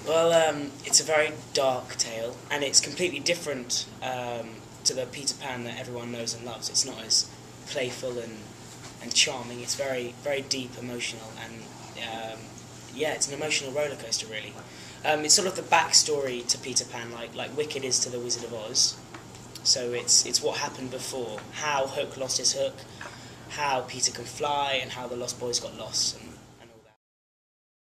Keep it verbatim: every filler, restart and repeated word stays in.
Well, um, it's a very dark tale, and it's completely different um, to the Peter Pan that everyone knows and loves. It's not as playful and, and charming. It's very, very deep, emotional, and um, yeah, it's an emotional roller coaster, really. Um, it's sort of the backstory to Peter Pan, like like Wicked is to the Wizard of Oz. So it's it's what happened before, how Hook lost his hook, how Peter can fly, and how the Lost Boys got lost. And